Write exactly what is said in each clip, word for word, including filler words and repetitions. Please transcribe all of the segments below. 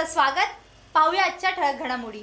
स्वागत। पाहूया आजच्या ठळक घडामोडी।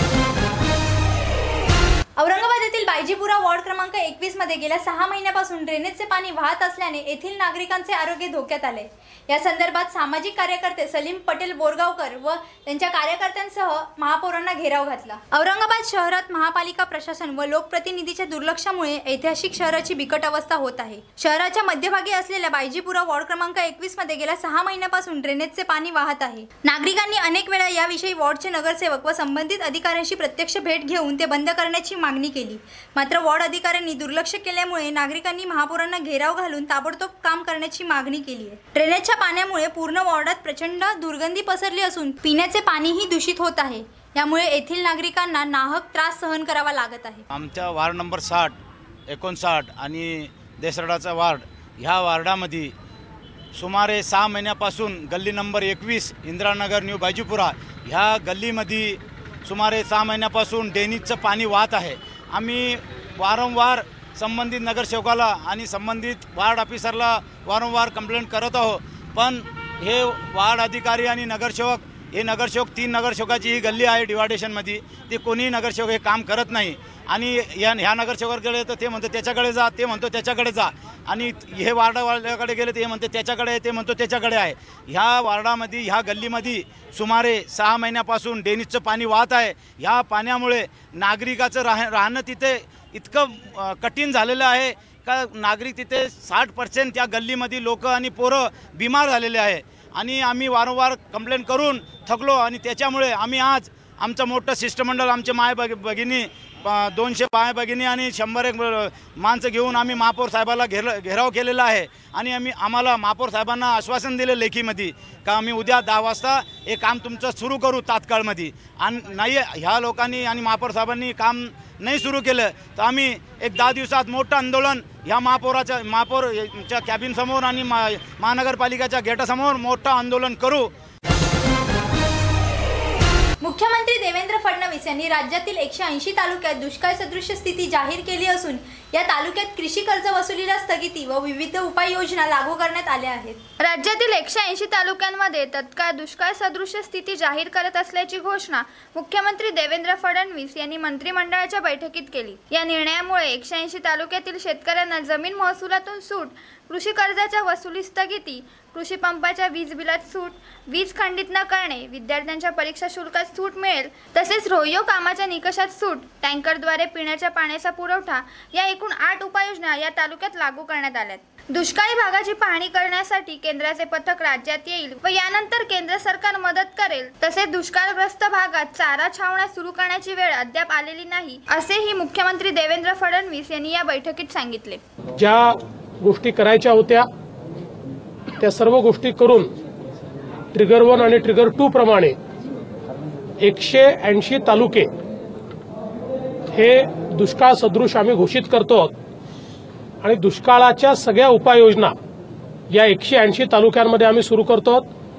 औरंगाबाद येथील बायजीपुरा वॉर्ड क्रमांक एकवीस मध्ये गेल्या सहा महिन्यापासून ड्रेनेजचे पाणी वाहत असल्याने येथील नागरिकांचे आरोग्य धोक्यात आले। या संदर्भात सामाजिक कार्यकर्ते सलीम पटेल बोरगावकर व त्यांच्या कार्यकर्त्यांसह महापौरांना घेराव घातला। औरंगाबाद शहरात महापालिका प्रशासन व लोकप्रतिनिधीच्या दुर्लक्षामुळे ऐतिहासिक शहराची बिकट अवस्था होत आहे। शहराच्या मध्यभागी असलेल्या बायजीपुरा वॉर्ड क्रमांक एकवीस मध्ये गेल्या सहा महिन्यापासून ड्रेनेजचे पाणी वाहत आहे। नागरिकांनी अनेक वेळा याविषयी वॉर्डचे नगरसेवक व संबंधित अधिकाऱ्यांशी प्रत्यक्ष भेट घेऊन ते बंद करण्याची मागणी केली, मात्र वॉर्ड अधिकाऱ्यांनी दुर्लक्ष केल्यामुळे नागरिकांनी महापौरांना घेराव घालून ताबडतोब काम करण्याची मागणी केली आहे। ड्रेनेजच्या पाण्यामुळे पूर्ण वॉर्डात प्रचंड दुर्गंधी पसरली असून पिण्याचे पाणीही दूषित होत आहे। यामुळे येथील नागरिकांना नाहक त्रास सहन करावा लागत आहे। आमच्या वार्ड नंबर साठ, एकोणसाठ आणि देसरडाचा वार्ड ह्या वार्डामध्ये सुमारे सहा महिन्यापासून गल्ली नंबर एकवीस इंदिरानगर न्यू बायजीपुरा ह्या गल्लीमध्ये सुमारे सहा महिन्यापासून ड्रेनेजचं पाणी वाहत आहे। आम्ही वारंवार संबंधित नगरसेवकाला आणि संबंधित वार्ड ऑफिसरला वारंवार कंप्लेंट करत आहोत, पण हे वार्ड अधिकारी आणि नगरसेवक हे नगरसेवक तीन नगरसेवकाची ही गल्ली आहे डिवायडेशनमध्ये, ते कोणीही नगरसेवक हे काम करत नाही। आणि या ह्या नगरसेवकाकडे तर ते म्हणतो त्याच्याकडे जा, ते म्हणतो त्याच्याकडे जा, आणि हे वार्डावाल्याकडे गेले ते म्हणतो त्याच्याकडे, ते म्हणतो त्याच्याकडे आहे। ह्या वार्डामध्ये ह्या गल्लीमध्ये सुमारे सहा महिन्यापासून ड्रेनेजचं पाणी वाहत आहे। ह्या पाण्यामुळे नागरिकाचं राह राहणं तिथे इतकं कठीण झालेलं आहे का नागरिक तिथे साठ पर्सेंट त्या गल्लीमध्ये लोक आणि पोरं बिमार झालेले आहे। आणि आम्ही वारंवार कंप्लेंट करून थकलो आणि त्याच्यामुळे आम्ही आज आमचं मोठं शिष्टमंडळ, आमचे माय बग भगिनी दोनशे माय भगिनी आणि शंभर एक माणसं घेऊन आम्ही महापौर साहेबाला घेर घेराव केलेला आहे। आणि आम्ही आम्हाला महापौर साहेबांना आश्वासन दिले लेखीमध्ये का आम्ही उद्या दहा वाजता हे काम तुमचं सुरू करू तात्काळमध्ये, आणि नाही ह्या लोकांनी आणि महापौर साहेबांनी काम नाही सुरू केलं तर आम्ही एक दहा दिवसात मोठं आंदोलन ह्या महापौराच्या महापौरच्या कॅबिनसमोर आणि मा महानगरपालिकेच्या गेटासमोर मोठं आंदोलन करू। मुख्यमंत्री देवेंद्र फडणवीस यांनी राज्यातील एकशे ऐंशी तालुक्यात दुष्काळ सदृश स्थिती जाहीर केली असून या तालुक्यात कृषी कर्ज वसुलीला स्थगिती व विविध उपाययोजना लागू करण्यात आल्या आहेत। राज्यातील एकशे ऐंशी तालुक्यांमध्ये तत्काळ दुष्काळ सदृश स्थिती जाहीर करत असल्याची घोषणा मुख्यमंत्री देवेंद्र फडणवीस यांनी मंत्रिमंडळाच्या बैठकीत केली। या निर्णयामुळे एकशे ऐंशी तालुक्यातील शेतकऱ्यांना जमीन महसुलातून सूट, कृषी कर्जाच्या वसुली स्थगिती, कृषी पंपाच्या वीज बिलात सूट, वीज खंडित न करणे, विद्यार्थ्यांच्या परीक्षा शुल्कात सूट मिळेल, तसेच रोहियो कामाच्या निकषात सूट, टँकरद्वारे पिण्याच्या पाण्याचा पुरवठा या एकूण आठ उपाययोजना या तालुक्यात लागू करण्यात आल्यात। दुष्काळी भागाची पाहणी करण्यासाठी केंद्राचे पथक राज्यात येईल व यानंतर केंद्र सरकार मदत करेल। तसेच दुष्काळग्रस्त भागात चारा छावण्या सुरू करण्याची वेळ अद्याप आलेली नाही, असेही मुख्यमंत्री देवेंद्र फडणवीस यांनी या बैठकीत सांगितले। ज्या गोष्टी करायच्या होत्या त्या सर्व गोष्टी करून ट्रिगर वन आणि ट्रिगर टू प्रमाणे एकशे ऐंशी तालुके हे दुष्काळ सदृश आम्ही घोषित करतो आणि दुष्काळाच्या सगळ्या उपाययोजना या एकशे ऐंशी तालुक्यांमध्ये आम्ही सुरू करतो।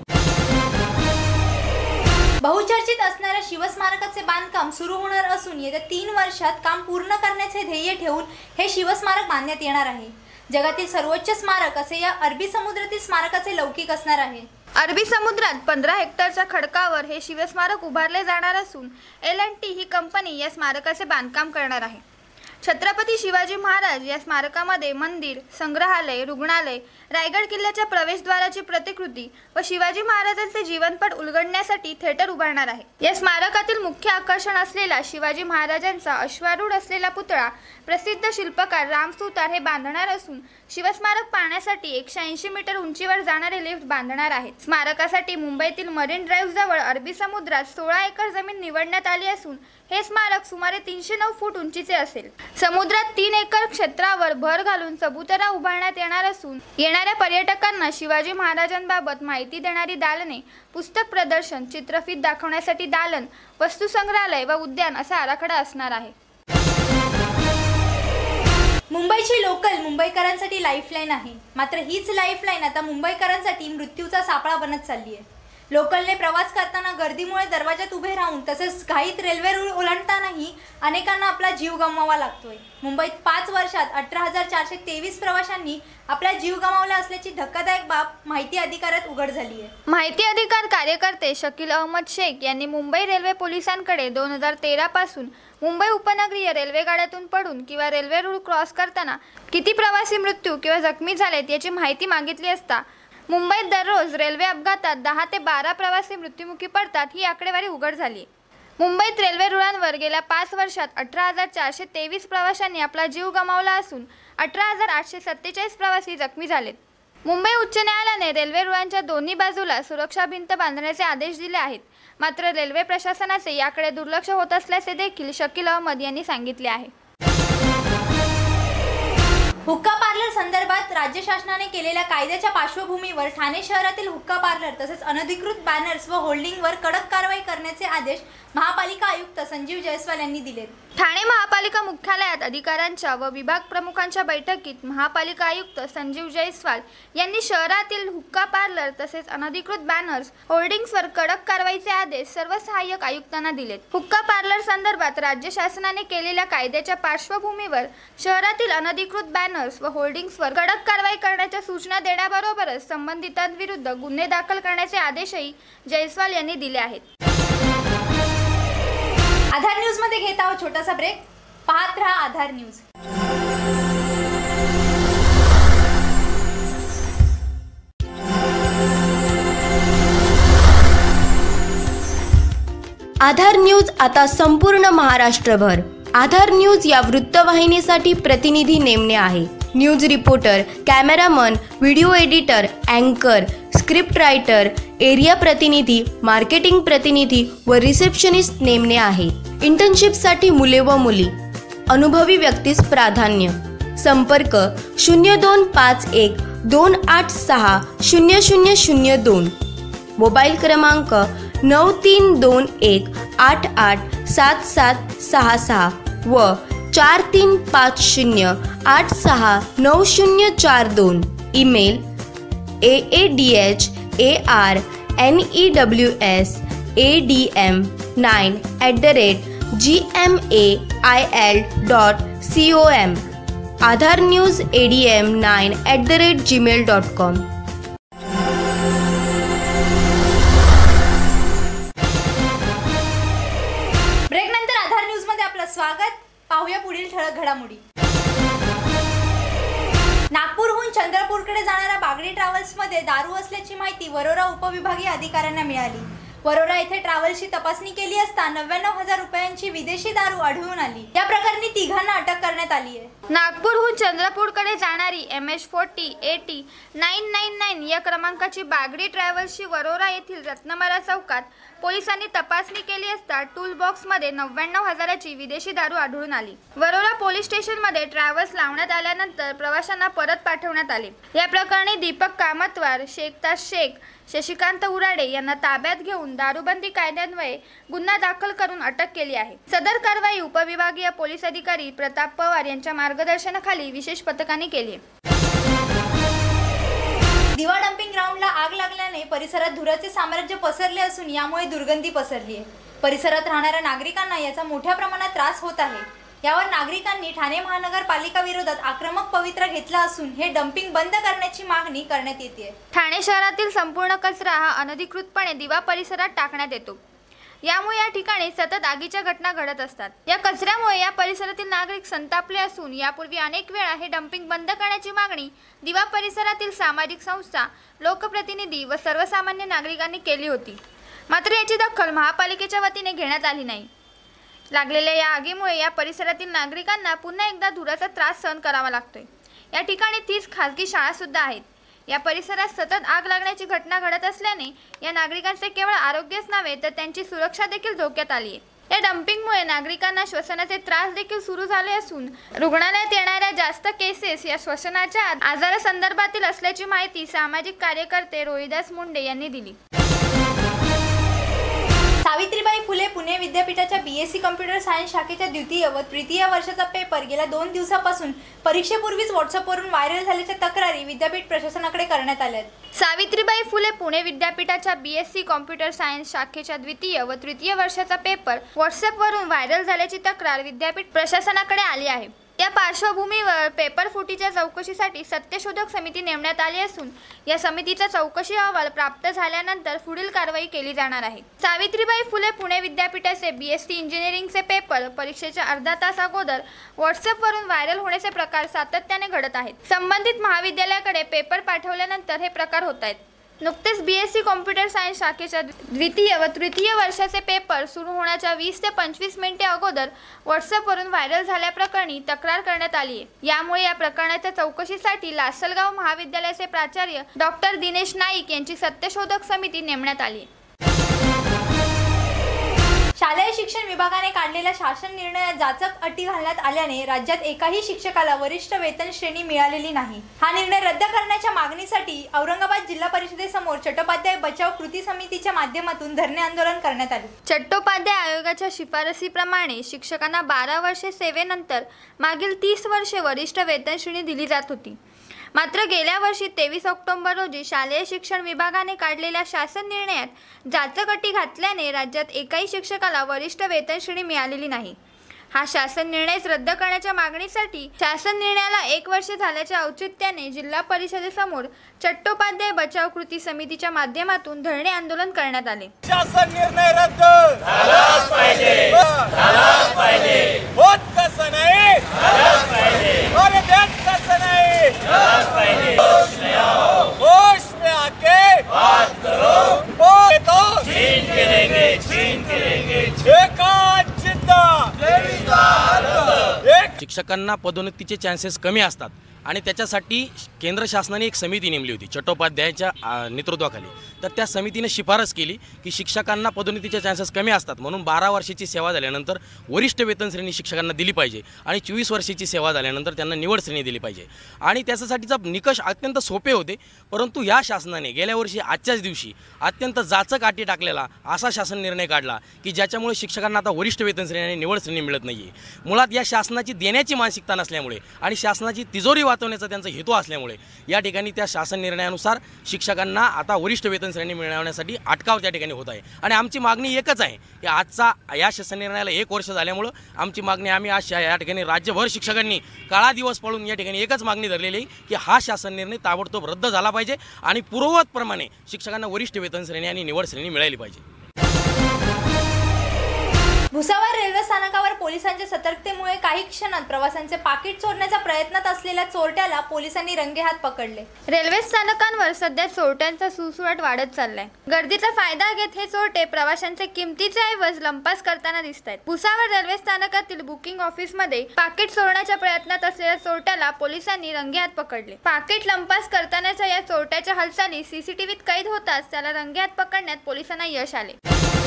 बहुचर्चित असणाऱ्या शिवस्मारकाचे बांधकाम सुरू होणार असून येत्या तीन वर्षात काम पूर्ण करण्याचे ध्येय ठेवून हे शिवस्मारक बांधण्यात येणार आहे। जगातील सर्वोच्च स्मारक असे या अरबी समुद्रातील स्मारकाचे लौकिक असणार आहे। अरबी समुद्रात पंधरा हेक्टरच्या खडकावर हे शिवस्मारक उभारले जाणार असून एल अँड टी ही कंपनी या स्मारकाचे बांधकाम करणार आहे। छत्रपती शिवाजी महाराज या स्मारकामध्ये मंदिर, संग्रहालय, रुग्णालय, रायगड किल्ल्याच्या प्रवेशद्वाराची प्रतिकृती व शिवाजी महाराजांचे जीवनपट उलगडण्यासाठी थिएटर उभारणार आहे। या स्मारकातील मुख्य आकर्षण असलेला शिवाजी महाराजांचा अश्वारूढ असलेला पुतळा प्रसिद्ध शिल्पकार राम सुतार हे बांधणार असून शिवस्मारक पाहण्यासाठी एकशे ऐंशी मीटर उंचीवर जाणारे लिफ्ट बांधणार आहेत। स्मारकासाठी मुंबईतील मरीन ड्राईव्ह जवळ अरबी समुद्रात सोळा एकर जमीन निवडण्यात आली असून हे स्मारक सुमारे तीनशे नऊ फूट उंचीचे असेल। समुद्रात तीन एकर क्षेत्रावर भर घालून चबुतरा उभारण्यात येणार असून येणाऱ्या पर्यटकांना शिवाजी महाराजांबाबत माहिती देणारी दालने, पुस्तक प्रदर्शन, चित्रफित दाखवण्यासाठी दालन, वस्तुसंग्रहालय व उद्यान असा आराखडा असणार आहे। मुंबईची लोकल मुंबईकरांसाठी लाईफलाईन आहे, मात्र हीच लाईफलाईन आता मुंबईकरांसाठी मृत्यूचा सापळा बनत चालली आहे। लोकलने प्रवास करताना गर्दीमुळे दरवाजात उभे राहून तसेच घाईत रेल्वे रूळ ओलांडतानाही अनेकांना आपला जीव गमवावा लागतोय। मुंबईत पाच वर्षात अठरा हजार चारशे तेवीस प्रवाशांनी आपला जीव गमावला असल्याची धक्कादायक बाब माहिती अधिकारात उघड झाली आहे। माहिती अधिकार कार्यकर्ते शकील अहमद शेख यांनी मुंबई रेल्वे पोलिसांकडे दोन हजार तेरा पासून मुंबई उपनगरीय रेल्वे गाड्यातून पडून किंवा रेल्वे रूळ क्रॉस करताना किती प्रवासी मृत्यू किंवा जखमी झालेत याची माहिती मागितली असता मुंबईत दररोज रेल्वे अपघातात दहा ते बारा प्रवासी मृत्युमुखी पडतात ही आकडेवारी उघड झाली। मुंबईत रेल्वे रुळांवर गेल्या पाच वर्षात अठरा हजार चारशे तेवीस प्रवाशांनी आपला जीव गमावला असून अठरा हजार आठशे सत्तेचाळीस प्रवासी जखमी झालेत। मुंबई उच्च न्यायालयाने रेल्वे रुळांच्या दोन्ही बाजूला सुरक्षा भिंत बांधण्याचे आदेश दिले आहेत, मात्र रेल्वे प्रशासनाचे याकडे दुर्लक्ष होत असल्याचे देखील शकील अहमद यांनी सांगितले आहे। हुक्का पार्लर संदर्भात राज्य शासनाने केलेल्या कायद्याच्या पार्श्वभूमीवर ठाणे शहरातील हुक्का पार्लर तसेच अनधिकृत बॅनर्स व होल्डिंगवर कडक कारवाई करण्याचे आदेश महापालिका आयुक्त संजीव जयस्वाल यांनी दिले। ठाणे महापालिका मुख्यालयात अधिकाऱ्यांच्या व विभाग प्रमुखांच्या बैठकीत महापालिका आयुक्त संजीव जयस्वाल यांनी शहरातील हुक्का पार्लर तसेच अनधिकृत बॅनर्स होर्डिंग्सवर कडक कारवाईचे आदेश सर्व सहाय्यक आयुक्तांना दिलेत। हुक्का पार्लर संदर्भात राज्य शासनाने केलेल्या कायद्याच्या पार्श्वभूमीवर शहरातील अनधिकृत बॅनर्स व होर्डिंग्सवर कडक कारवाई करण्याच्या सूचना देण्याबरोबरच संबंधितांविरुद्ध गुन्हे दाखल करण्याचे आदेशही जयस्वाल यांनी दिले आहेत। आधार न्यूज मध्ये घेत आहोत छोटासा ब्रेक, पाहत रहा आधार न्यूज। आधार न्यूज आता संपूर्ण महाराष्ट्रभर। आधार न्यूज या वृत्तवाहिनीसाठी प्रतिनिधी नेमणे आहे। News reporter, cameraman, video editor, अँकर, स्क्रिप्ट रायटर, एरिया प्रतिनिधी, मार्केटिंग प्रतिनिधी व रिसेप्शनिस्ट नेमणे आहे। इंटर्नशिपसाठी मुले व मुली, अनुभवी व्यक्तीस प्राधान्य। संपर्क शून्य दोन पाच एक दोन आठ सहा शून्य शून्य शून्य दोन, मोबाईल क्रमांक नऊ तीन दोन एक आठ आठ सात सात सहा सहा व चार तीन पाच शून्य आठ सहा नऊ शून्य चार दोन। Email A A D H A R N E W S A D M nine at the rate G M A I L dot C O M. Aadhaar news A D M nine at the rate Gmail dot com. Break नंतर Aadhaar news मध्ये आपलं स्वागत। पाहूया पुढील ठळक घडामोडी। नागपूरहून चंद्रपूरकडे जाणाऱ्या बागडी ट्रॅव्हल्समध्ये दारू असल्याची माहिती वरोरा उपविभागीय अधिकाऱ्यांना मिळाली। वरोरा येथे ट्रॅव्हल्सची तपासणी केली असता नव्याण्णव हजार रुपयांची विदेशी दारू आढळून आली। या प्रकरणी तिघांना अटक करण्यात आली आहे। नागपूरहून चंद्रपूरकडे जाणारी M H forty eighty nine nine nine या क्रमांकाची बागडी ट्रॅव्हल्सची वरोरा येथील रत्नमाला चौकात पोलिसांनी तपासणी केली असता टूल बॉक्समध्ये नव्याण्णव हजाराची विदेशी दारू आढळून आली। वरोरा पोलीस स्टेशनमध्ये ट्रॅव्हल्स लावण्यात आल्यानंतर प्रवाशांना परत पाठवण्यात आले। या प्रकरणी दीपक कामतवार, शेखताज शेख, शशिकांत उराडे यांना ताब्यात घेऊन दारूबंदी कायद्यान्वये गुन्हा दाखल करून अटक केली आहे। सदर कारवाई उपविभागीय पोलीस अधिकारी प्रताप पवार यांच्या मार्गदर्शनाखाली विशेष पथकाने केली। दिवा डम्पिंग ग्राउंडला आग लागल्याने परिसरात धुराचे साम्राज्य पसरले असून यामुळे दुर्गंधी पसरली आहे। परिसरात राहणाऱ्या नागरिकांना याचा मोठ्या प्रमाणात त्रास होत आहे। यावर नागरिकांनी ठाणे महानगरपालिका विरोधात आक्रमक पवित्रा घेतला असून हे डम्पिंग बंद करण्याची मागणी करण्यात येते। ठाणे शहरातील संपूर्ण कचरा हा अनधिकृतपणे दिवा परिसरात टाकण्यात येतो। यामुळे या ठिकाणी सतत आगीच्या घटना घडत असतात। या कचऱ्यामुळे या परिसरातील नागरिक संतापले असून यापूर्वी अनेक वेळा हे डम्पिंग बंद करण्याची मागणी दिवा परिसरातील सामाजिक संस्था, लोकप्रतिनिधी व सर्वसामान्य नागरिकांनी केली होती, मात्र याची दखल महापालिकेच्या वतीने घेण्यात आली नाही। लागलेल्या या आगीमुळे या परिसरातील नागरिकांना पुन्हा एकदा धुराचा त्रास सहन करावा लागतोय। या ठिकाणी तीस खासगी शाळा सुद्धा आहेत। या परिसरात सतत आग लागण्याची घटना घडत असल्याने या नागरिकांचे केवळ आरोग्यच नव्हे तर त्यांची सुरक्षा देखील धोक्यात आली आहे। या डम्पिंगमुळे नागरिकांना श्वसनाचे त्रास देखील सुरू झाले असून रुग्णालयात येणाऱ्या जास्त केसेस या श्वसनाच्या आजारासंदर्भातील असल्याची माहिती सामाजिक कार्यकर्ते रोहिदास मुंडे यांनी दिली। सावित्रीबाई फुले पुणे विद्यापीठाच्या B S C computer science शाखेच्या द्वितीय व तृतीय वर्षाचा पेपर गेल्या दोन दिवसापासून परीक्षेपूर्वीच व्हॉट्सअपवरून व्हायरल झाल्याच्या तक्रारी विद्यापीठ प्रशासनाकडे करण्यात आल्या आहेत। सावित्रीबाई फुले पुणे विद्यापीठाच्या B S C computer science शाखेच्या द्वितीय व तृतीय वर्षाचा पेपर व्हॉट्सअपवरून व्हायरल झाल्याची तक्रार विद्यापीठ प्रशासनाकडे आली आहे। त्या पार्श्वभूमीवर पेपर फुटीच्या चौकशीसाठी सत्यशोधक समिती नेमण्यात आली असून या समितीचा चौकशी अहवाल प्राप्त झाल्यानंतर पुढील कारवाई केली जाणार आहे। सावित्रीबाई फुले पुणे विद्यापीठाचे बी एस सी इंजिनिअरिंगचे पेपर परीक्षेच्या अर्धा तास अगोदर व्हॉट्सअपवरून व्हायरल होण्याचे प्रकार सातत्याने घडत आहेत। संबंधित महाविद्यालयाकडे पेपर पाठवल्यानंतर हे प्रकार होत आहेत। नुकतेच B S C computer science शाखेच्या द्वितीय व तृतीय वर्षाचे पेपर सुरू होण्याच्या वीस ते पंचवीस मिनिटे अगोदर व्हॉट्सअपवरून व्हायरल झाल्याप्रकरणी तक्रार करण्यात आली आहे। यामुळे या प्रकरणाच्या चौकशीसाठी लासलगाव महाविद्यालयाचे प्राचार्य डॉक्टर दिनेश नाईक यांची सत्यशोधक समिती नेमण्यात आली आहे। शालेय शिक्षण विभागाने काढलेल्या शासन निर्णयात जाचक अटी घालण्यात आल्याने राज्यात एकाही शिक्षकाला वरिष्ठ वेतन श्रेणी मिळालेली नाही। हा निर्णय रद्द करण्याच्या मागणीसाठी औरंगाबाद जिल्हा परिषदेसमोर चट्टोपाध्याय बचाव कृती समितीच्या माध्यमातून धरणे आंदोलन करण्यात आले। चट्टोपाध्याय आयोगाच्या शिफारसीप्रमाणे शिक्षकांना बारा वर्षे सेवेनंतर मागील तीस वर्षे वरिष्ठ वेतन श्रेणी दिली जात होती। मात्र गेल्या वर्षी तेवीस ऑक्टोबर रोजी शालेय शिक्षण विभागाने काढलेल्या शासन निर्णयात जाचक अटी घातल्याने राज्यात एकाही शिक्षकाला वरिष्ठ वेतन श्रेणी मिळालेली नाही। हा शासन निर्णय रद्द करण्याच्या मागणीसाठी शासन निर्णयाला एक वर्ष झाल्याच्या औचित्याने जिल्हा परिषदेसमोर चट्टोपाध्याय बचाव कृती समितीच्या माध्यमातून धरणे आंदोलन करण्यात आले। शासन निर्णय रद्द झालाच पाहिजे, झालाच पाहिजे, होत कसं नाही, झालाच पाहिजे, और देत कसं नाही, झालाच पाहिजे, होश में आओ, होश में आके बात करो, बोले तो छीन के लेंगे, छीन के लेंगे, एकाच जिद्दा शिक्षकांना पदोन्नतीचे चान्सेस कमी असतात आणि त्याच्यासाठी केंद्र शासनाने एक समिती नेमली होती चट्टोपाध्यायाच्या नेतृत्वाखाली। तर त्या समितीने शिफारस केली की शिक्षकांना पदोन्नतीचे चान्सेस कमी असतात म्हणून बारा वर्षाची सेवा झाल्यानंतर वरिष्ठ वेतन श्रेणी शिक्षकांना दिली पाहिजे आणि चोवीस वर्षाची सेवा झाल्यानंतर त्यांना निवड श्रेणी दिली पाहिजे आणि त्याच्यासाठीचा निकष अत्यंत सोपे होते। परंतु या शासनाने गेल्या वर्षी आजच्याच दिवशी अत्यंत जाचक अटी टाकलेला असा शासन निर्णय काढला की ज्याच्यामुळे शिक्षकांना आता वरिष्ठ वेतन श्रेणी आणि निवड श्रेणी मिळत नाही आहे। मुळात या शासनाची देण्याची मानसिकता नसल्यामुळे आणि शासनाची तिजोरी वाचवण्याचा त्यांचा हेतू असल्यामुळे या ठिकाणी त्या शासन निर्णयानुसार शिक्षकांना आता वरिष्ठ वेतन श्रेणी मिळवण्यासाठी अटकाव त्या ठिकाणी होत आहे आणि आमची मागणी एकच आहे की आजचा या शासन निर्णयाला एक वर्ष झाल्यामुळं आमची मागणी आम्ही आज या ठिकाणी राज्यभर शिक्षकांनी काळा दिवस पळून या ठिकाणी एकच मागणी धरलेली आहे की हा शासन निर्णय ताबडतोब रद्द झाला पाहिजे आणि पूर्ववतप्रमाणे शिक्षकांना वरिष्ठ वेतन श्रेणी आणि निवड श्रेणी मिळाली पाहिजे। भुसावळ रेल्वे स्थानकावर पोलिसांच्या सतर्कतेमुळे काही क्षणात प्रवाशांचे पाकिट चोरण्याचा प्रयत्नात असलेल्या चोरट्याला पोलिसांनी रंगेहात पकडले। रेल्वे स्थानकांवर सध्या चोरट्यांचा सुळसुळाट वाढत चाललाय। गर्दीचा फायदा घेत हे चोरटे प्रवाशांचे किमतीचे ऐवज लंपास करताना दिसत आहेत। भुसावळ रेल्वे स्थानकातील बुकिंग ऑफिसमध्ये पाकिट चोरण्याच्या प्रयत्नात असलेल्या चोरट्याला पोलिसांनी रंगेहात पकडले। पाकिट लंपास करतानाच्या या चोरट्याच्या हालचाली सीसीटीव्हीत कैद होताच त्याला रंगेहात पकडण्यात पोलिसांना यश आले।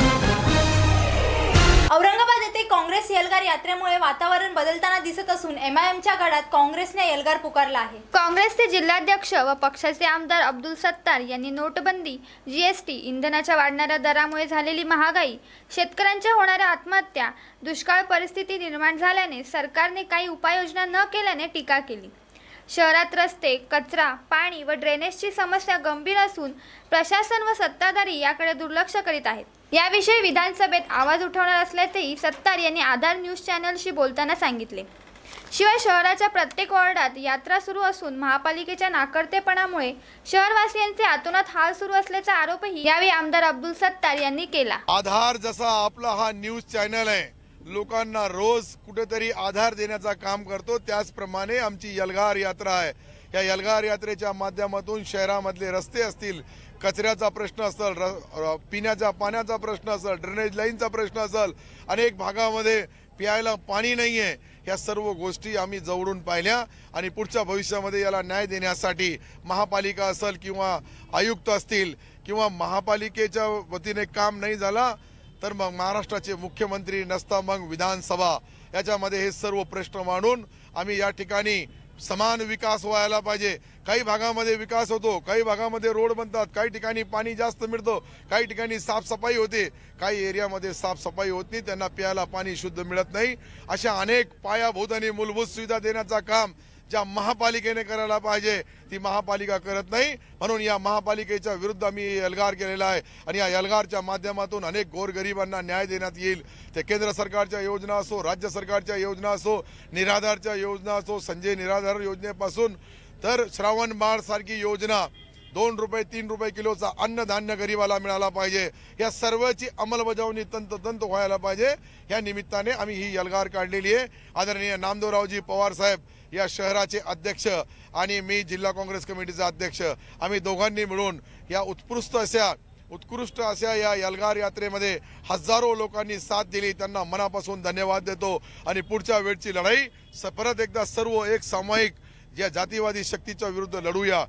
औरंगाबाद येथे काँग्रेस एल्गार यात्रेमुळे वातावरण बदलताना दिसत असून एम आय एमच्या गडात काँग्रेसने एल्गार पुकारला आहे। काँग्रेसचे जिल्हाध्यक्ष व पक्षाचे आमदार अब्दुल सत्तार यांनी नोटबंदी, जीएसटी, इंधनाच्या वाढणाऱ्या दरामुळे झालेली महागाई, शेतकऱ्यांच्या होणाऱ्या आत्महत्या, दुष्काळ परिस्थिती निर्माण झाल्याने सरकारने काही उपाययोजना न केल्याने टीका केली। शहरात रस्ते, कचरा, पाणी व ड्रेनेजची समस्या गंभीर असून प्रशासन व सत्ताधारी याकडे दुर्लक्ष करीत आहेत। याविषयी विधानसभेत आवाज उठवणार असल्याचेही सत्तार यांनी आधार न्यूज चॅनलशी बोलताना सांगितले। शिवाय शहराच्या प्रत्येक वॉर्डात यात्रा सुरू असून महापालिकेच्या नाकर्तेपणामुळे शहरवासियांचे आतोनात हाल सुरू असल्याचा आरोपही यावेळी आमदार अब्दुल सत्तार यांनी केला। आधार जसा आपला हा न्यूज चॅनल आहे, लोकांना रोज कुठेतरी आधार देण्याचा काम करतो, त्याचप्रमाणे आमची एल्गार यात्रा आहे। या एल्गार यात्रेच्या माध्यमातून शहरामधले रस्ते असतील, कचऱ्याचा प्रश्न असेल, पिण्याच्या पाण्याचा प्रश्न असेल, ड्रेनेज लाईनचा प्रश्न असेल, अनेक भागामध्ये प्यायला पाणी नाहीये, या सर्व गोष्टी आम्ही जवळून पाहिल्या आणि पुढच्या भविष्यामध्ये याला न्याय देण्यासाठी महापालिका असेल किंवा आयुक्त असतील किंवा महापालिकेच्या वतीने काम नाही झाला तर मग महाराष्ट्राचे मुख्यमंत्री नसता मग विधानसभा, याच्यामध्ये हे सर्व प्रश्न मांडून आम्ही या ठिकाणी समान विकास व्हायला पाहिजे। काही भागामध्ये विकास होतो, काही भागामध्ये रोड बनतात, काही ठिकाणी पाणी जास्त मिळतं, काही ठिकाणी साफसफाई होते, काही एरियामध्ये साफसफाई होत नाही, त्यांना प्यायला पाणी शुद्ध मिळत नाही। अशा अनेक पायाभूत आणि मूलभूत सुविधा देण्याचं काम ज्या महापालिकेने करायला पाहिजे ती महापालिका करत नाही। म्हणून या महापालिकेच्या विरुद्ध आम्ही एल्गार केलेला आहे आणि या एल्गारच्या माध्यमातून अनेक गोरगरिबांना न्याय देण्यात येईल। ते केंद्र सरकारच्या योजना असो, राज्य सरकारच्या योजना असो, निराधारच्या योजना असो, संजय निराधार योजनेपासून तर श्रावण बाळ सारखी योजना, दोन रुपये तीन रुपये किलोचा अन्नधान्य गरीबाला मिळाला पाहिजे, या सर्वची अंमलबजावणी तंतोतंत व्हायला पाहिजे। या निमित्ताने आम्ही ही एल्गार काढलेली आहे। आदरणीय नामदेवरावजी पवार साहेब या शहराचे अध्यक्ष आणि मी जिल्हा काँग्रेस कमिटीचा अध्यक्ष, आम्ही दोघांनी मिळून या उत्कृष्ट अशा उत्कृष्ट अशा या एल्गार यात्रेमध्ये हजारो लोकांनी साथ दिली, त्यांना मनापासून धन्यवाद देतो। आणि पुढच्या वेळची लढाई परत एकदा सर्व एक सामायिक या जातीवादी शक्तीच्या विरुद्ध लढूया।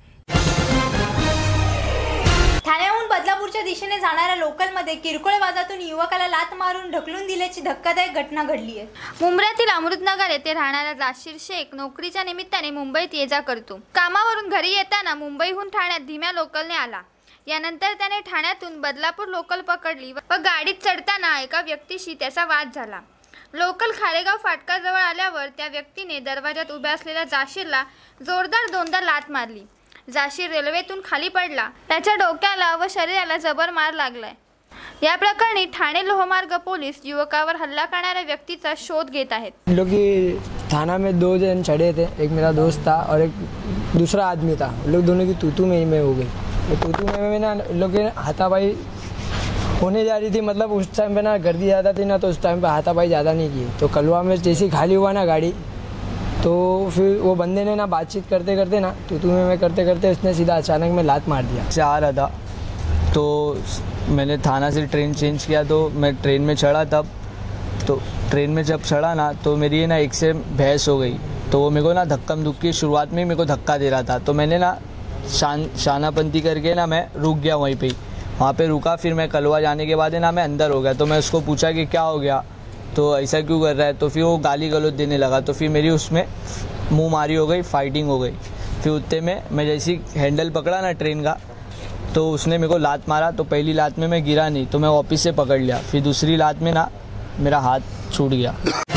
ठाण्याहून बदलापूरच्या दिशेने जाणाऱ्या लोकलमध्ये किरकोळ वादातून युवकाला लाथ मारून ढकलून दिल्याची धक्कादायक घटना घडली आहे। मुंब्र्यातील अमृतनगर येथे राहणारा जाशीर शेख नोकरीच्या निमित्ताने मुंबईत ये जा करतो। कामावरून घरी येताना मुंबईहून ठाण्यात धीम्या लोकलने आला। यानंतर त्याने ठाण्यातून बदलापूर लोकल पकडली व गाडीत चढताना एका व्यक्तीशी त्याचा वाद झाला। लोकल खारेगाव फाटकाजवळ आल्यावर त्या व्यक्तीने दरवाजात उभ्या असलेल्या जाशीरला जोरदार दोनदा लाथ मारली। जाशीर रेल्वेतून खाली पडला, त्याच्या डोक्याला व शरीराला जबर मार लागलाय। या प्रकरणी ठाणे लोहमार्ग पोलीस युवकावर हल्ला करणाऱ्या व्यक्तीचा शोध घेत आहेत। लोग थाना में दो जन चढ़े थे, एक मेरा दोस्त था और एक दूसरा आदमी था। लोग दोनों की तूतू में में हो गई। तो तूतू में में ना लोग हाथापाई होने जा रही थी, मतलब उस टाइम पे ना गर्दी ज़्यादा थी ना, तो उस टाइम पे हाथापाई ज़्यादा नहीं की। तो कलवा में जैसे खाली हुआ ना गाड़ी, तो फिर वो बंदे ने ना बातचीत करते करते ना तू तुम्हें मैं करते करते उसने सीधा अचानक में लात मार दिया। से आ रहा था तो मैंने थाना से ट्रेन चेंज किया, तो मैं ट्रेन में चढ़ा, तब तो ट्रेन में जब चढ़ा ना तो मेरी ना एक से बहस हो गई। तो वो मेरे को ना धक्कम धुक्की शुरुआत में मेरे को धक्का दे रहा था, तो मैंने ना शान शानापंती करके ना मैं रुक गया वहीं पे। वहाँ पे रुका, फिर मैं कलवा जाने के बाद ना मैं अंदर हो गया। तो मैं उसको पूछा कि क्या हो गया, तो ऐसा क्यों कर रहा है। तो फिर वो गाली गलौज देने लगा, तो फिर मेरी उसमें मुंह मारी हो गई, फाइटिंग हो गई। फिर उतने में मैं जैसी हैंडल पकड़ा ना ट्रेन का, तो उसने मेरे को लात मारा। तो पहली लात में मैं गिरा नहीं, तो मैं वापस से पकड़ लिया। फिर दूसरी लात में ना मेरा हात छूट गया।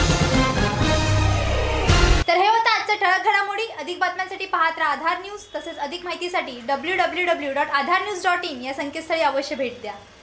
तर हे होतं आजचं ठळक घडामोडी। अधिक बातम्यांसाठी पाहत राहा आधार न्यूज। तसेच अधिक माहितीसाठी W W W dot Aadhaar news dot in या संकेतस्थळी अवश्य भेट द्या।